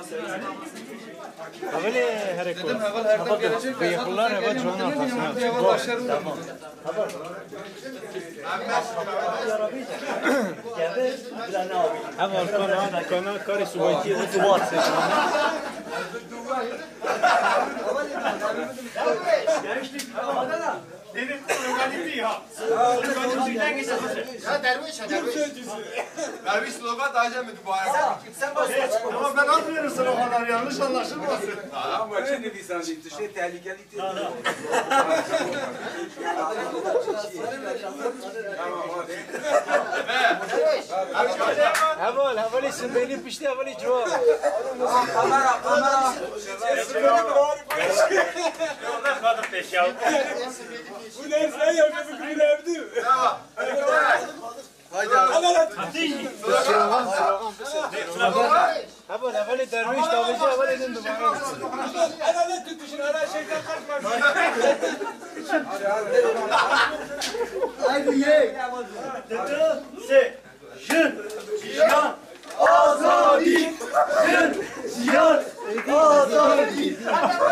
Havale hareket. Dedim heval her taraf gelecek. Bıyıklılar heval çoğun arkasına. Heval aşağı. Tamam. Heval kana kari subay ki duvar se. Dedim organize ya. Organize'den geçelim. Ya derviş derviş. Derviş slogan daha önce mi Dubai'ye? Sen başla. Ama ben anlıyorum sloganlar yanlış anlaşılmasın. Ama şimdi lisan değil, şey tehlikeli değil. Heval isim benim pişti heval cevap. Kamera. Yoldan kadın peş ya. Bu ne sen yapıyorsun gülerdi. Haydi. Heval derviş davacı heval edin duvara. Ana tutuşun, ana şeyden kaçma. Haydi ye. Se. Jın. Jiyan. Azadi. Jın. Jiyan. Azadi.